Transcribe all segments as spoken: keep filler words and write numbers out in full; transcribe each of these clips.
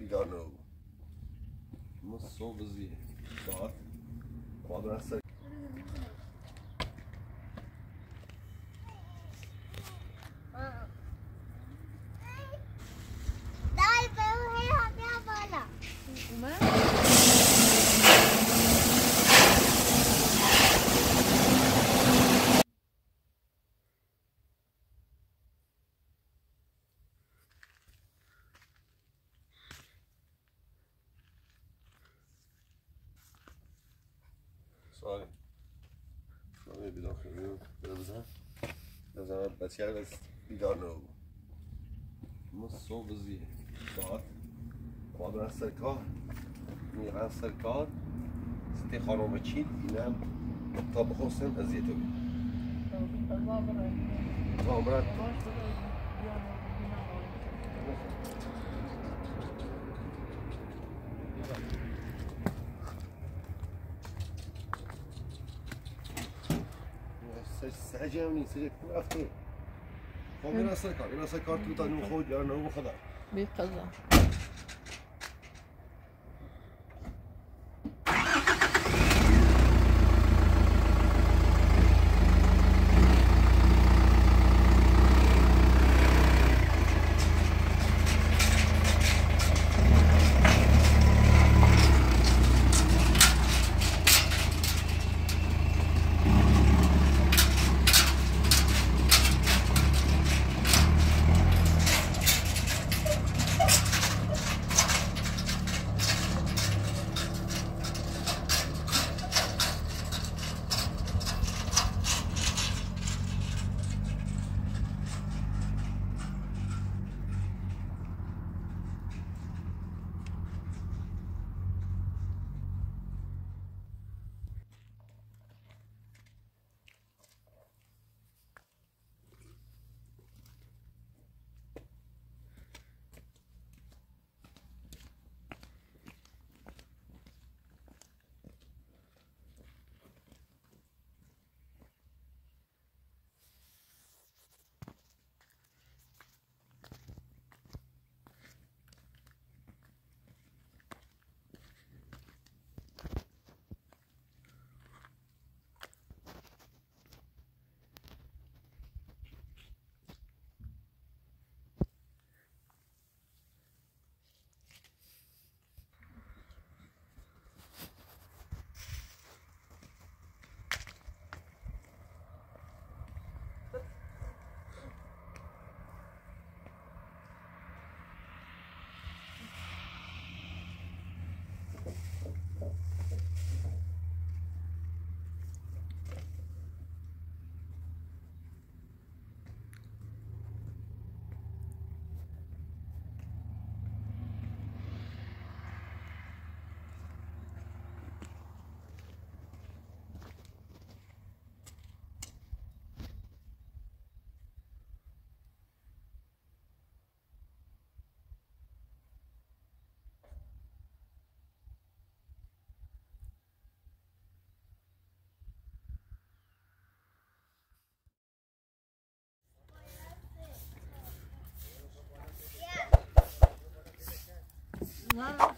don't know. نص وبزيادة بعض بعض هسه سؤالي سؤالي بداخل اليوم بزها بزها بس يعني بس يقارنوا نص وبزيادة بعض بعض من السركار من السركار ستي خانوم تشيل ينام بالطبخ وسم أزيتوي طابرات سجوني سجك أفتي خو من السركار من السركار تلتانو خود لأنه هو خضار بيقظة Wow.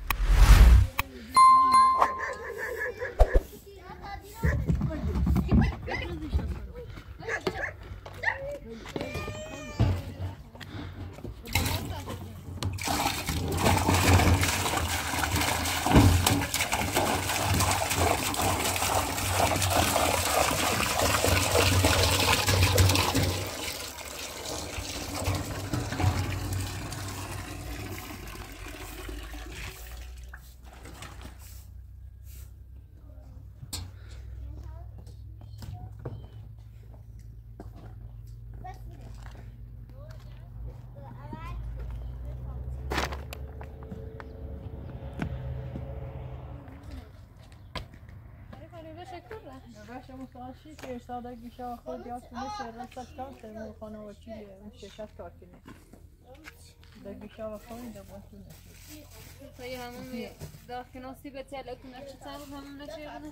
باشه متوجه که ارشاد گیشه خود یا تونه سرست کار ترمون خانه وکیل شرکت کار کنه در گیشه و خواهی در باشونه طيب همون داخل نصيبة لكم نفس تعرف همون نشيغنا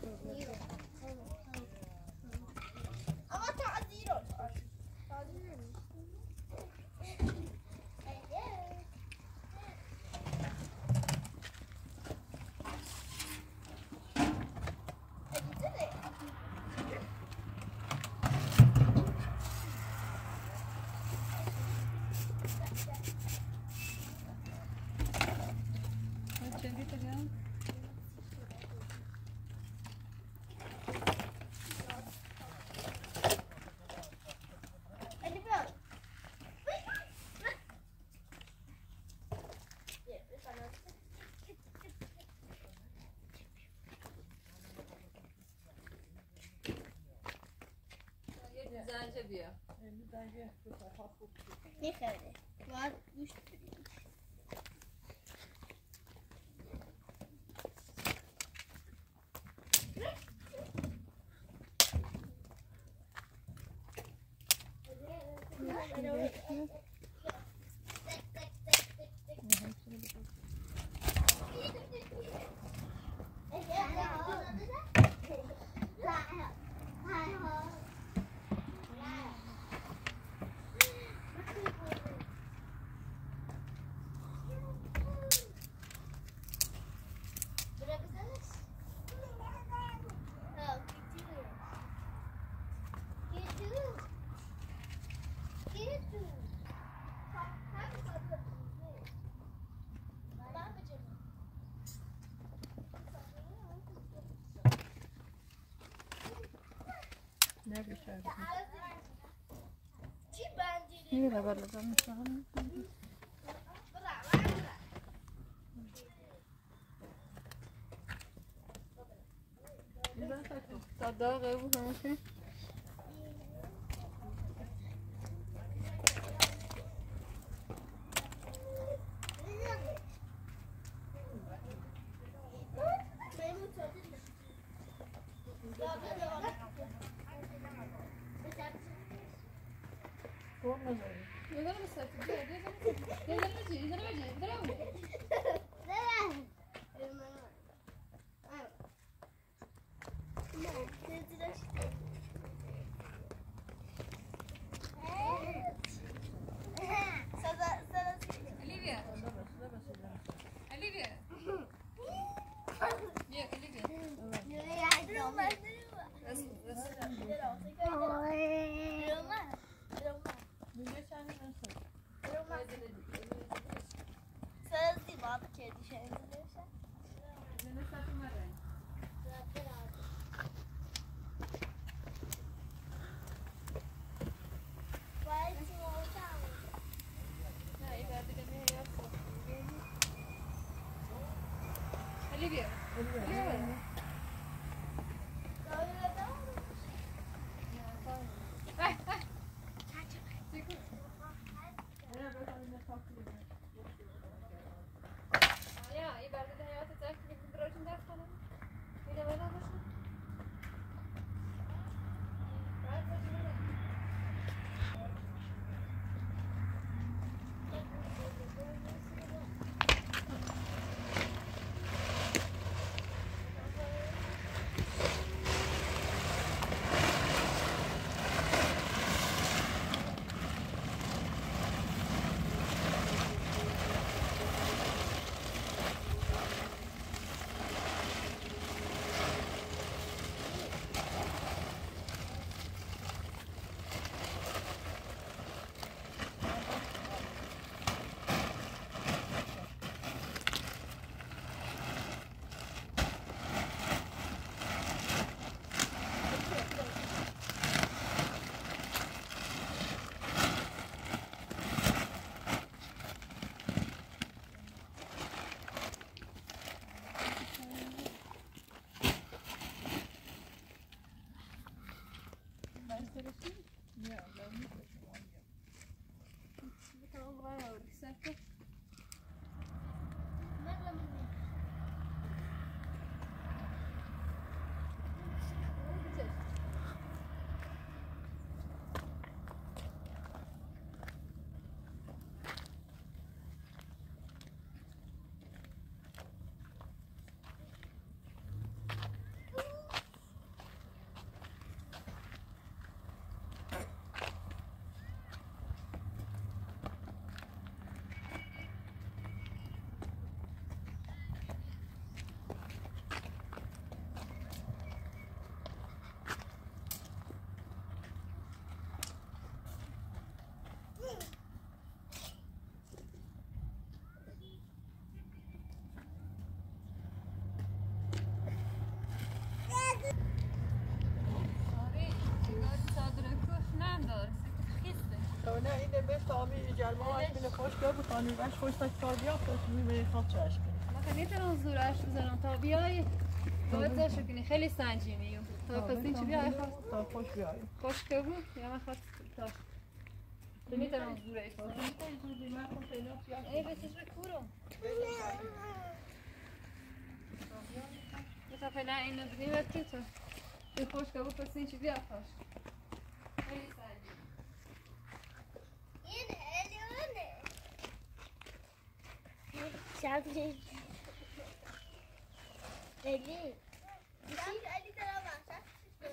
أما تعذيرون تعذيرون زنجه بیا میخوره باید گوشت بدیم نمیشه چی بندی میره بالا دارم تا داغه بود همشه یه داره بسرد یه داره بجی یه داره بجی یه داره بجی Olivia. Olivia. Yeah, Olivia. That's that's میگه چند نسل Sözlü bab kedi şey diyorsa. Ne satın var yani? Vai se voltar. Ha, iyi verdi de ne yapsın? Olivia. Olivia. Ay, ay. Ya, iyi verdi de hayatı terk edip bırakın ders falan. Bir de bana başla. بهش تامی جرماش من خوش که بخوانی باش خوش تا کار بیا خوش می خواب چاش کنی. من نمیتونم زورش بزنم تا بیای. باید زاشو کنی خیلی سنجیمی تا پس این چی بیای خواست تا خوش بیای. خوش که بود یا من خواست تاش. نمیتونم زورش بزنم. ای بسش بکورم. مثلا فعلا اینو بدیم وقتی تو. این خوش که بود پس این چی بیا خواست. خیلی سنجیمی. این الیونه. شبیه الی. شبیه الی دارم آشان.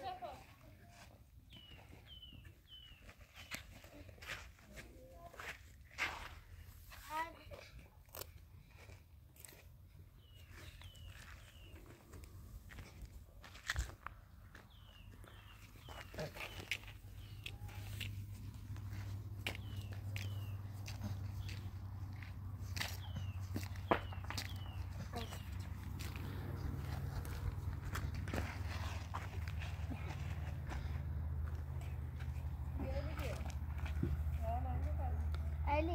Ali.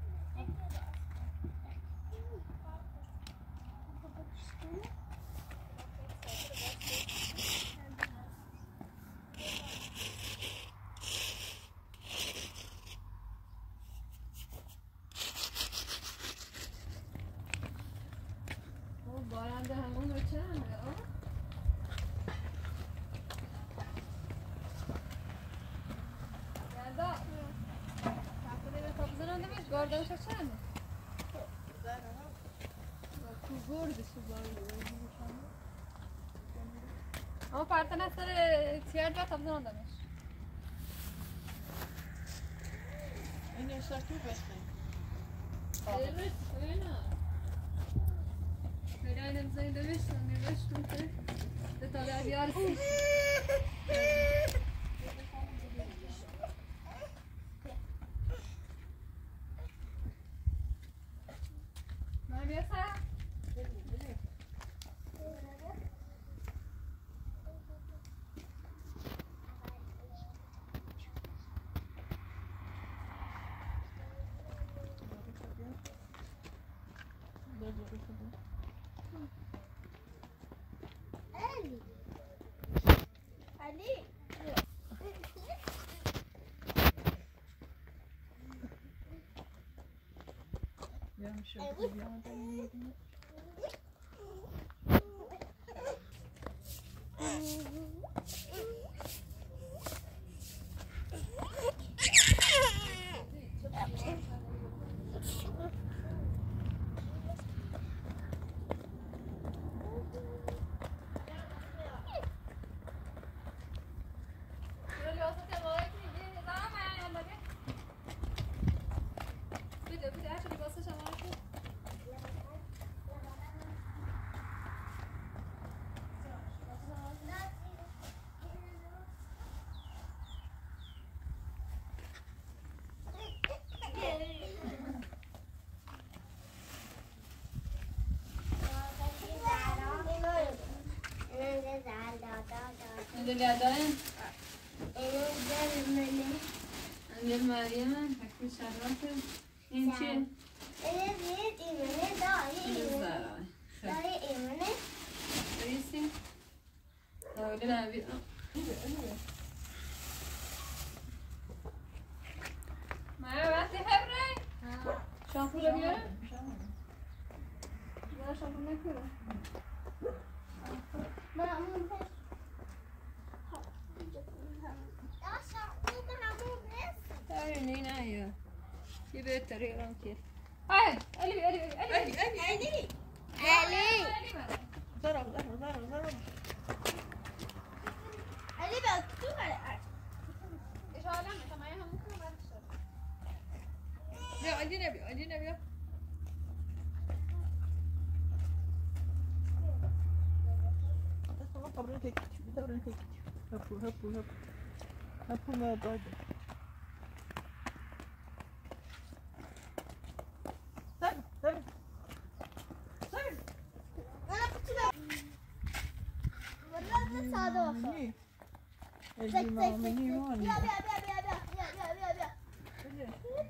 بارنده همون رو چند یادا تاکونه به تاب زننده میش گاردنش چند تو گردش گارد اما پرتن از سر تیار جا تاب زننده میش این اشتاکی بسته evet öyle öyle aynen Zainab demiştim demiştim ki de tabii yarısı ne yapıyorsun? Ali. Ali. Ya şöyle bir anda yiyelim. اللي قاعدين عند مريم حكي شرفت انتي انا بيت ايمانه داري داري ايمانه ريسي قولنا ابي ما وقتی حبره شامپو رو بیاره بیاره شامپو نکنه مامون يا شامپو مامون تعالي نينا يا في بيت طريقة كيف هاي علي علي علي علي علي ضرب ضرب ضرب ضرب علي بقى تكتب على ايش هلا انت معايا ممكن ما تشرب لا عندي نبي عندي نبي بس ما قبل هيك بدور هيك هبو هبو هبو هبو ما بعد سر سر سر انا كنت والله ساده وخلاص اجي ما مني يا هون يا يا يا يا يا يا يا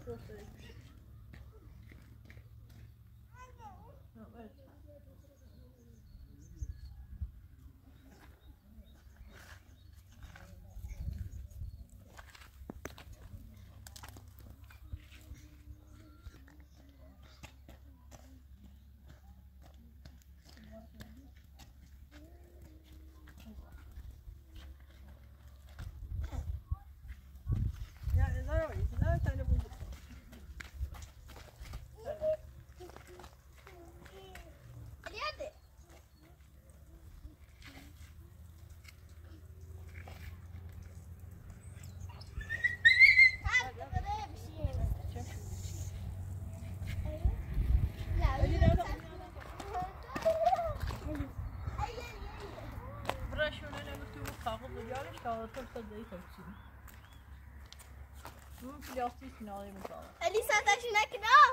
Elisa taşı ne kına?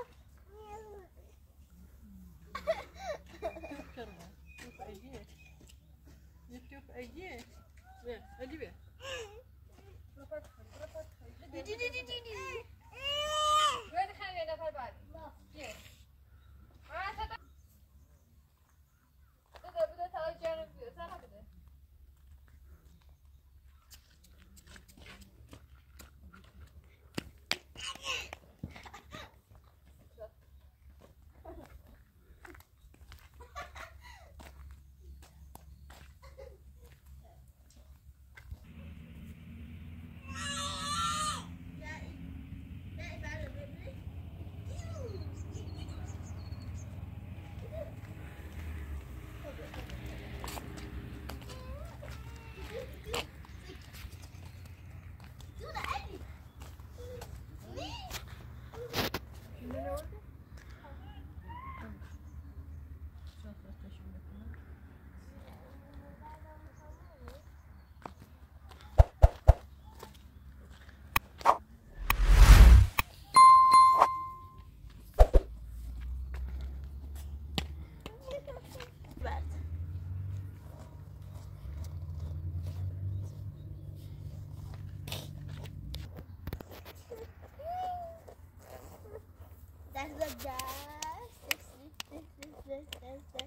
That's the best. This, this, this, this, this, this,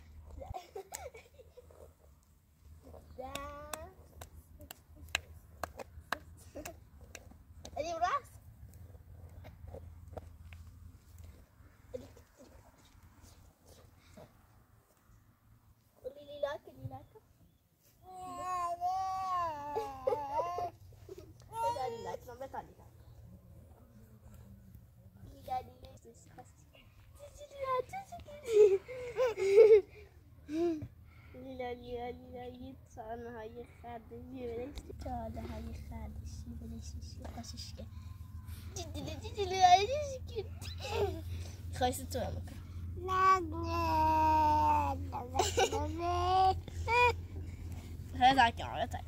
this. Any rocks? Sana hayır kardeşim, sana hayır kardeşim, böyle şişe kaşışke. Ciddi ciddi hayır şişke. Kayısı tuğa bak. Hadi tak ya, hadi tak.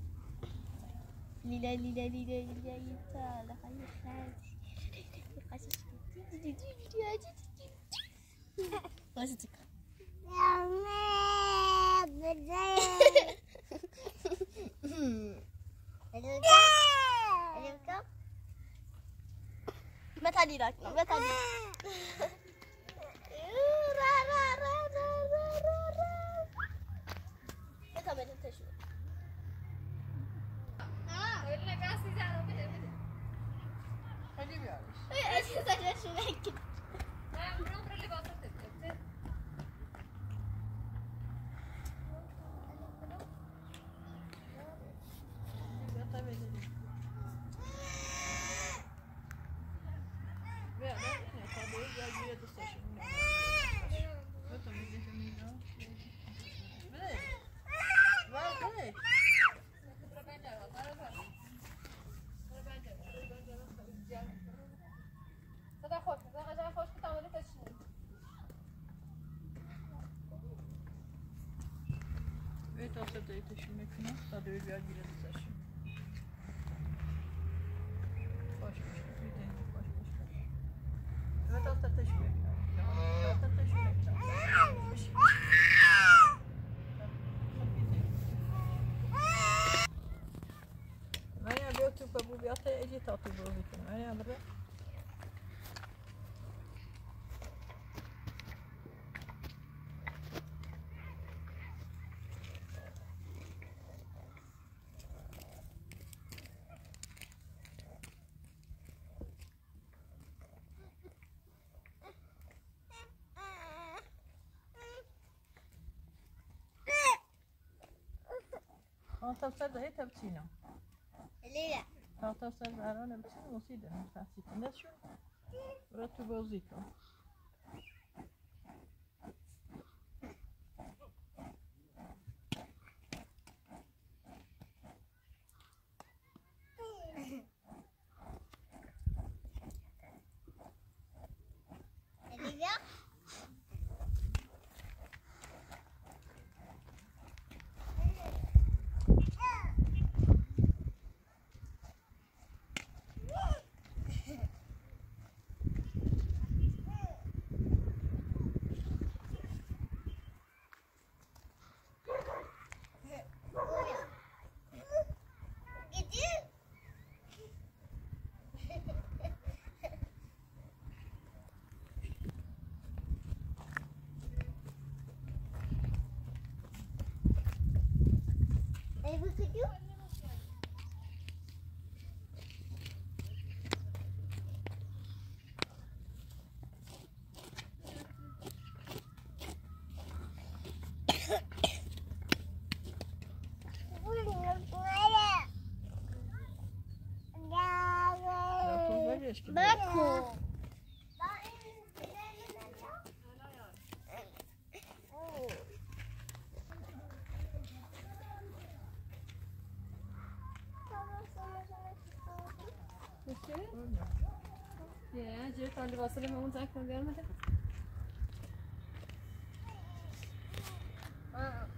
Lila lila lila lila sana hayır kardeşim, kaşışke. Ciddi ciddi hayır şişke. Kayısı tuğa. متى لي لك متى لي را را را را را را متى بدك تشوف اه ولا قاسي زعلوا بده بده خليه بيعرف ايش تسجل شو هيك اه بنمر اللي باصت Asta da yetişim mekana, da da öyle bir yere taşım. Baş baş, bir tane baş baş. Evet, asta taşım mekana. Asta taşım mekana. Maria, eu tu para bubiata e de tatu bubi. Maria, bra. تا صد هي تبتينا ليه لا تا صد عرانة بتسين وصيدة مستحسيك الناس شو رتب وزيكم باكو Ya, جيت على الواصلة ما كنت أكل قال متى؟ آه.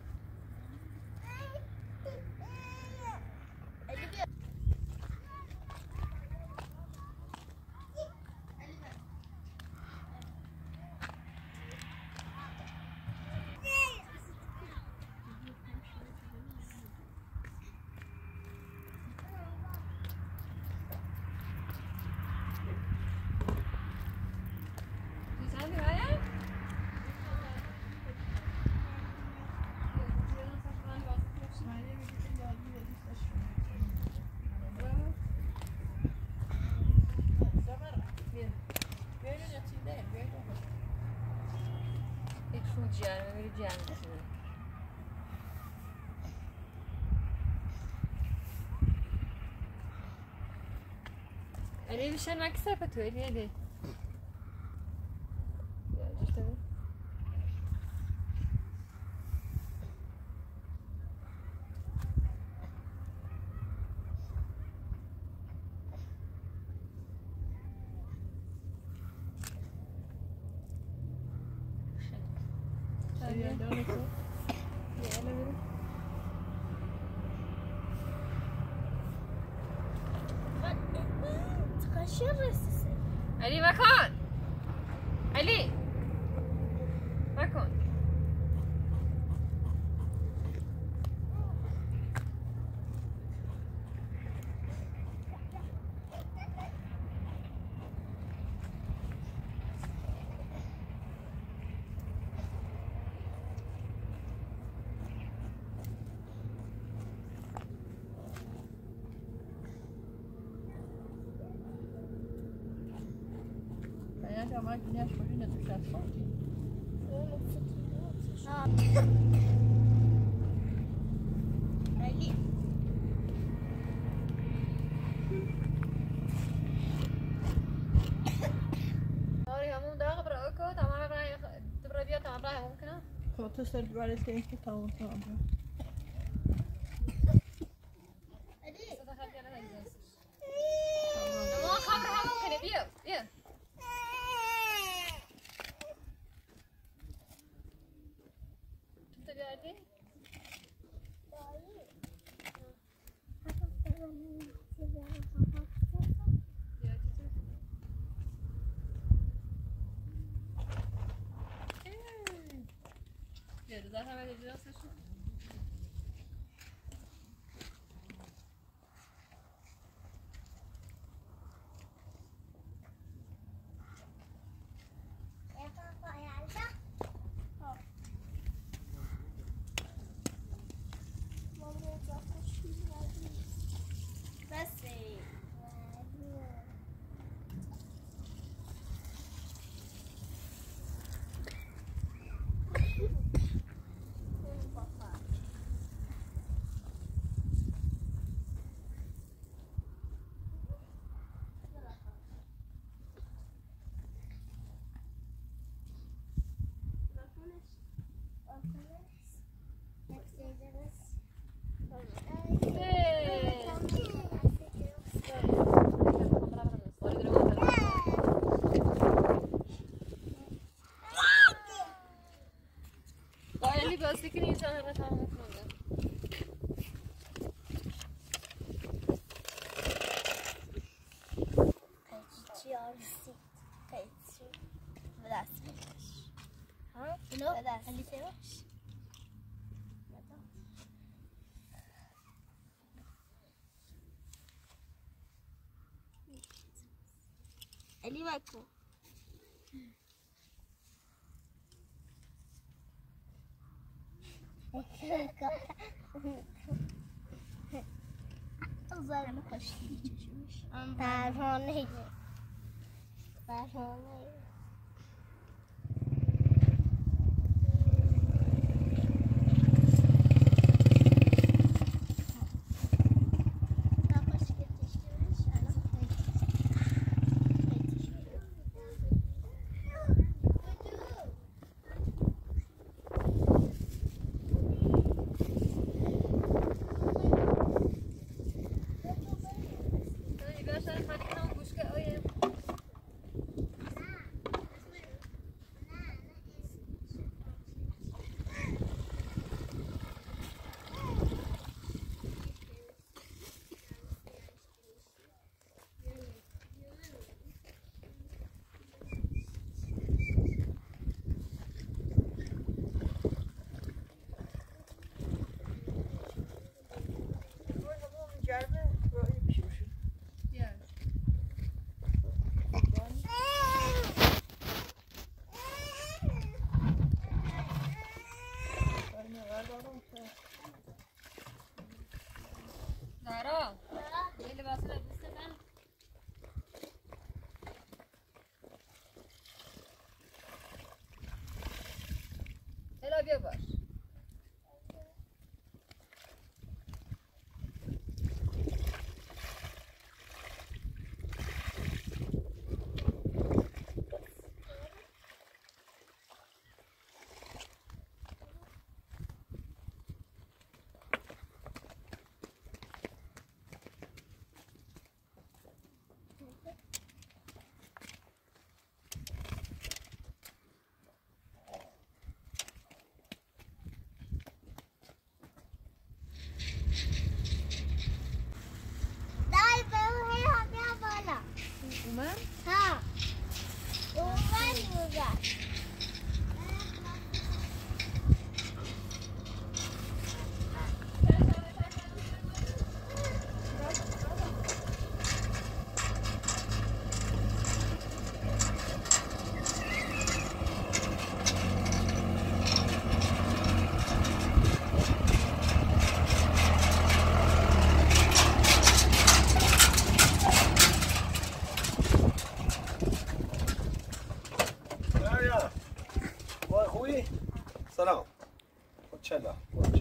Gianni, vedi Gianni. Ali bir şey nakse yapatıyor Ali Ali. Ya işte. علي مكان علي مكان Ja, maar ik net voor u net op dat foto. علي sorry همون داغ برا اكو تمام برا تبرا بيا تمام برا ممكنه خب تصل بالي تاني تمام تمام ما خبرها ممكن بيا بيا انت قاعدين يا ده هذا الجلسة شو بس قایلی بازی کنی اینجا همه تمام کنم قیچی آرسی قیچی به دست بکش ها؟ اینو به دست علی سیمش علی بکن زن خوشی چشمش پروانه پروانه زهرا یه لباس رو دوست من الا بیا باش سلام چلا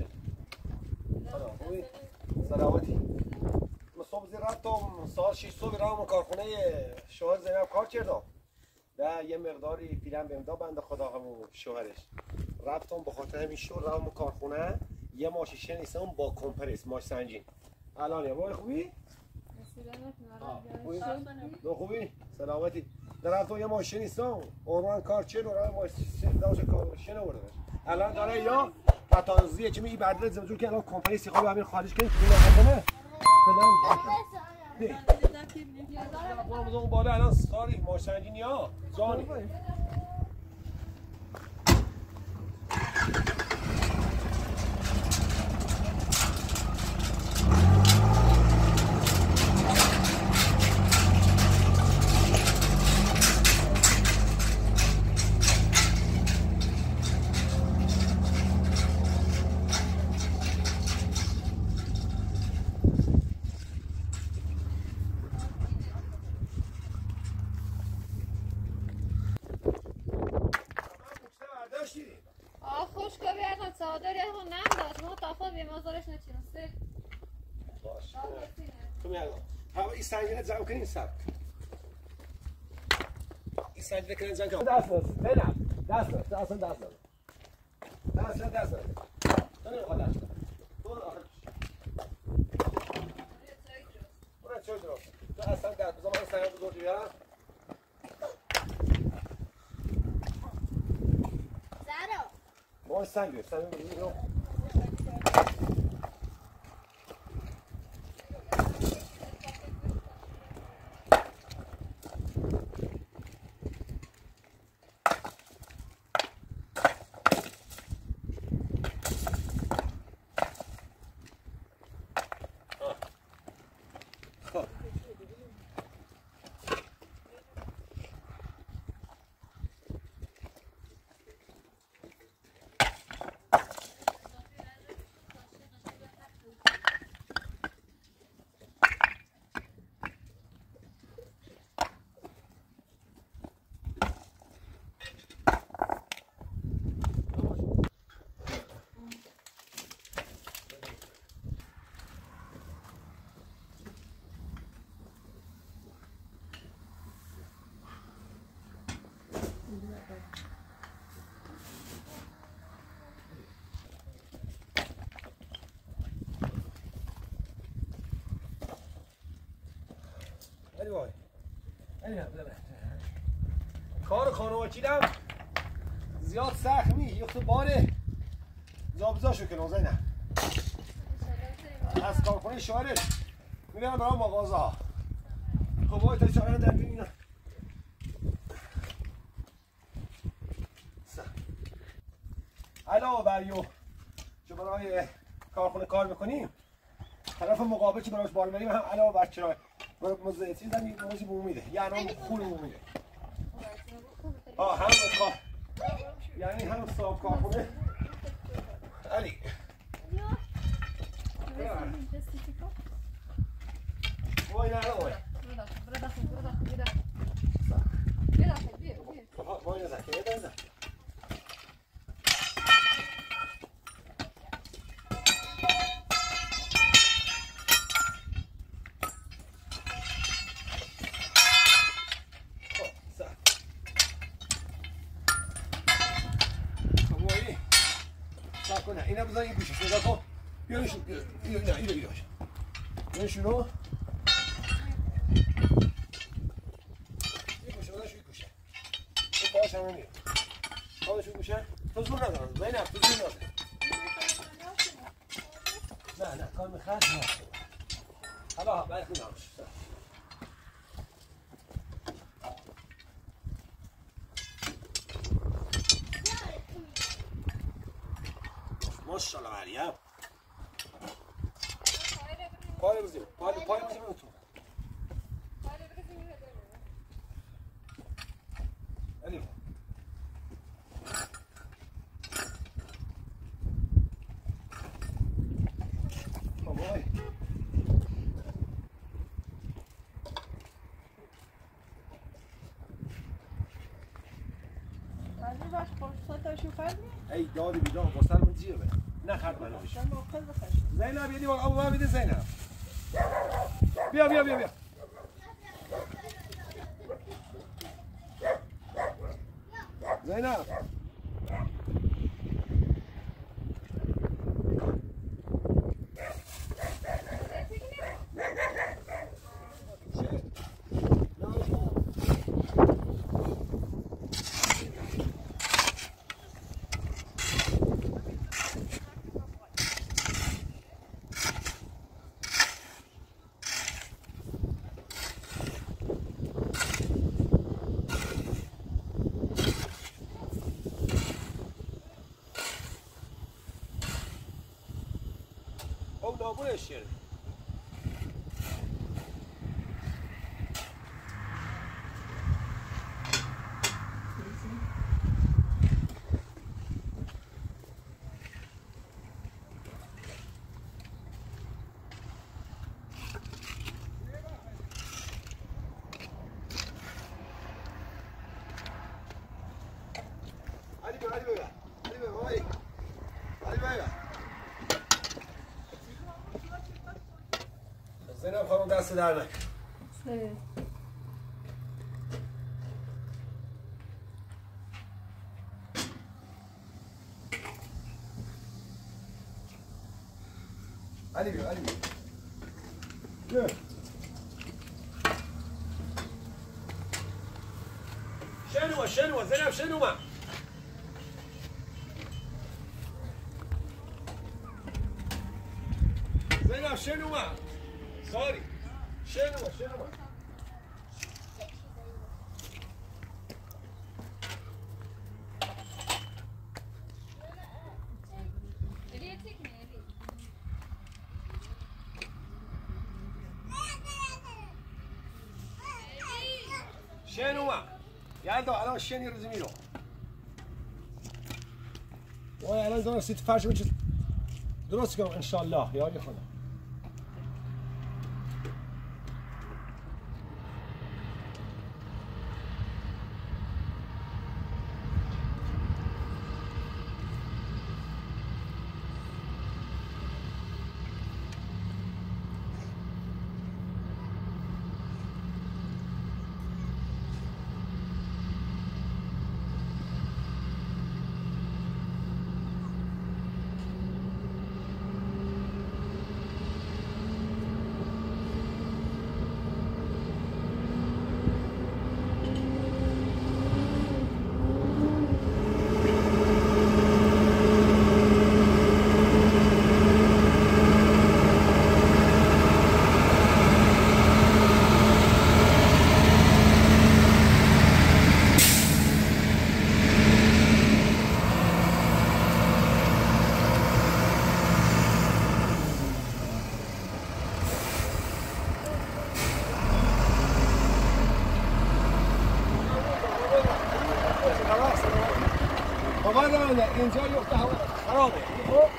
سلام خوبی؟ سلامتی من صبح زیر رفتم ساعت شش صبح رفتم کارخونه شوهر زینب کار کردم و یه مقداری فیلم بهم داد بنده خدا همون شوهرش رفتم به خاطر همین شو رفتم کارخونه یه ماشین نیستم با کمپرس ماش سنجین الان یه بای خوبی؟ خوبی؟ خوبی؟ سلامتی در رفتم یه ماشین نیستم اون کار چه رو ماشین داشت کارشن آورده الان داره یا تازیه چه می بدل زمزور که الان کمپانی سیخا رو همین خارج کنیم تو نکنه فلان نه اون بالا الان ساری ماشین یا جانی این سنجینه زن کنین سب این سنجینه کنین زن کنین دست دست بینم دست دست دست دست دست اصلا دست نده تو نمیخواد دست نده تو آخر اون چه درست تو اصلا دست بذار من سنگ بزرگی بیارم زهرا ما سنگ بیار سنگ بزرگی علی وای علی هم بله کار خانوادگیرم زیاد سخت می یخت باره زابزاشو کنم زینب از کارخونه شوهرش میبرم برای مغازه ها خب وای تا چهارن در بین اینا علاوه بر یو چه برای کارخونه کار میکنیم طرف مقابل چه براش بار بریم هم علاوه بر کرای مزه چیز هم یه موزی بوم میده یعنی خون بوم میده آه هم کار یعنی هم صاحب کارخونه علی وای نه وای وای نه زکی بزن اینا بذار این گوشه صدا کن بیا نشون بیا اینو اینو اینو اینو نشونو این گوشه بذارش این گوشه این پاهاش هم نمیره پاهاش این گوشه تو زور ندارم زینب تو زور ندارم نه نه کار میخواد نه حالا برخی نامش ماشاءالله مریم پای بزنیم پای پای بزنیم تو علی بابای ولی باش فرصتاشو خرد ای داد بیدان با سر من جیره نه خرد منو بشه زینب یه دیوار آبو بده زینب بیا بیا بیا بیا زینب نابونش کرد علی بیا علی بیا علی بیا وای علی بیا زینب خانم دست در نکن علی بیا علی بیا شنو شنو زینب شنو ما زینب شنو ما ساری شنو شنو ما شنو ما یالدا الان شنی روزی میرو وای الان دارم سیت فرش رو درست کنم انشالله یاری خدا اینجا یخت هوا خرابه خب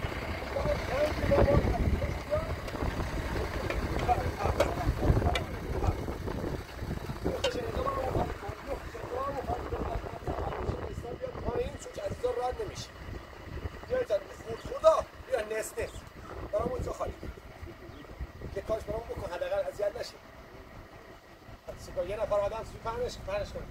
یه نفر آدم سوی پهنش پهنش کنه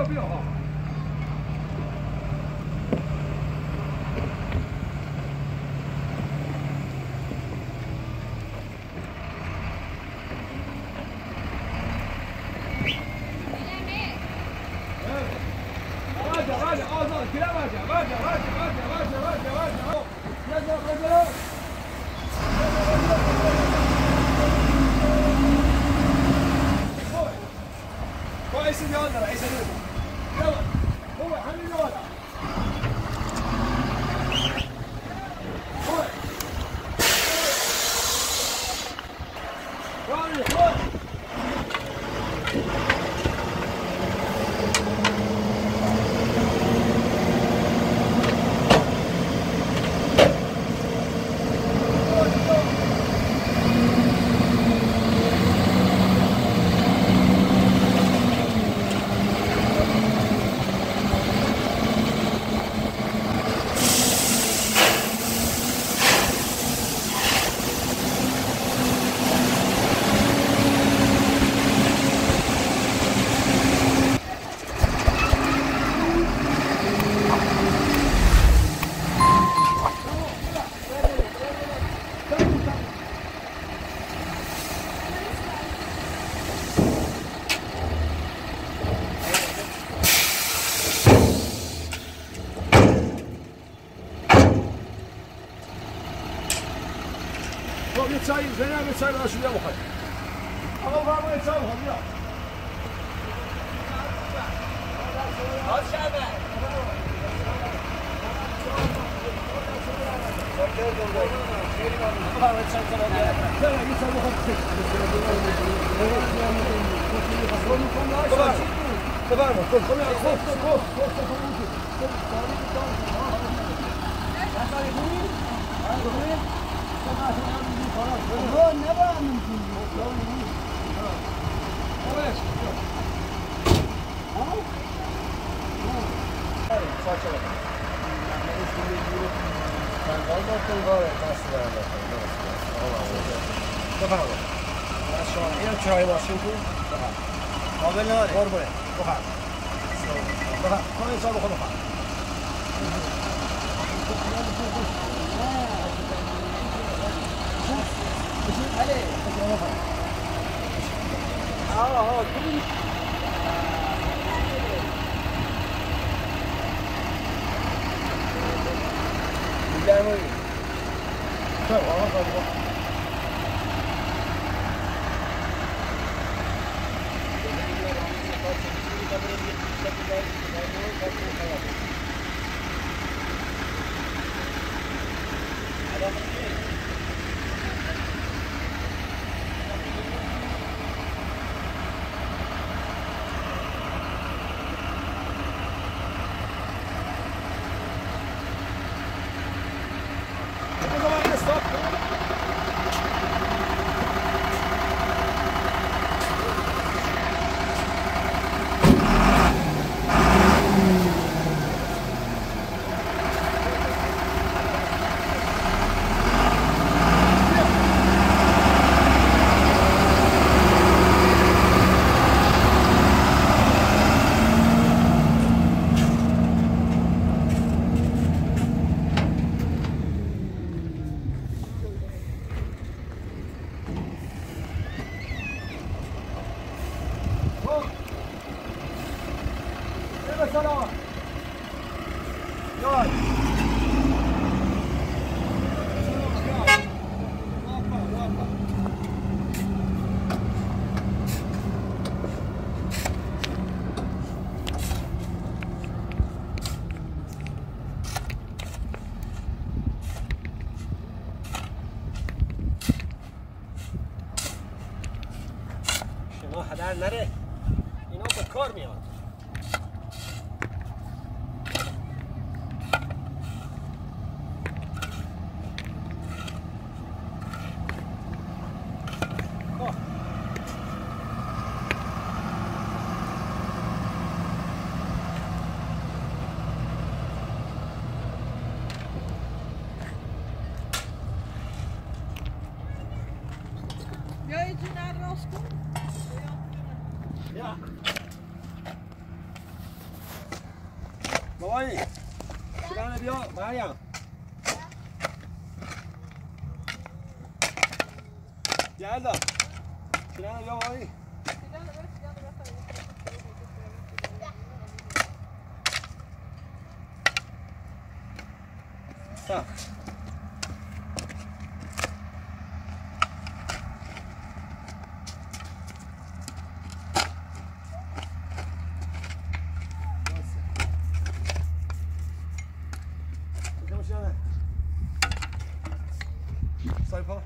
بیا ها چای زینب چای براش بیا بخور. آقا بابا چای بخور بیا. آج شبه. بابا چای کنه بیا. چای یه چای بخور. بابا بابا خود خود خود خود خود هدر نره اینا به کار میاد یا یه جون راست کن Ja. بابایی شیرانه بیا مریم یالا شیرانه بیا بابایی سا Sayfa.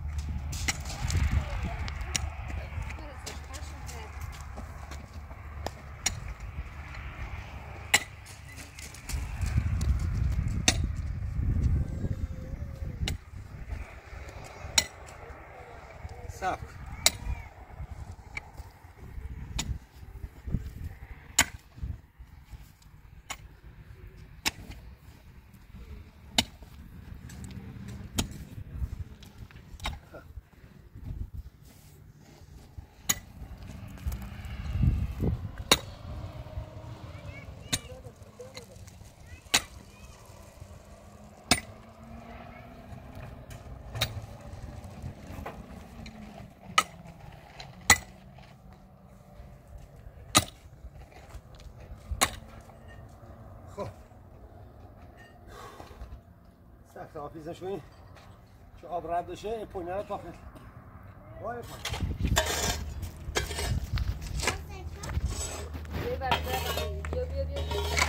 Saf. سخت آفیزن شوین چه آب رد بشه این پوینه رو تاخت وای پاین بیا بیا بیا بیا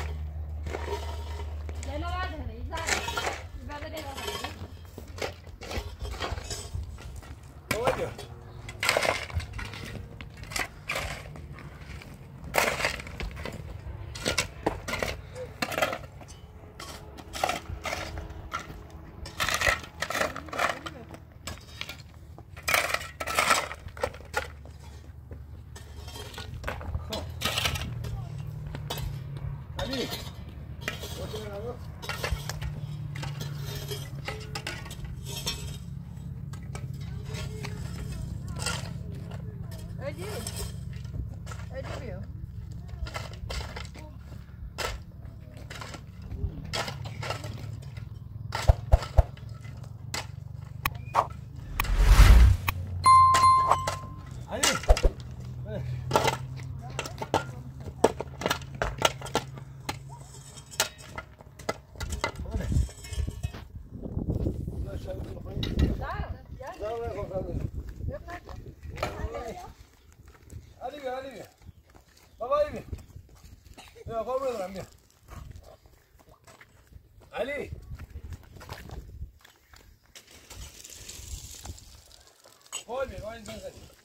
لیلا برده لیلا برده لیلا وای بیا Öyle Öyle diyor. Ali. Evet. Ali bia, Ali bia. Baba Ali bia. Ya, baba burada bia. Ali. Olha, olha, olha.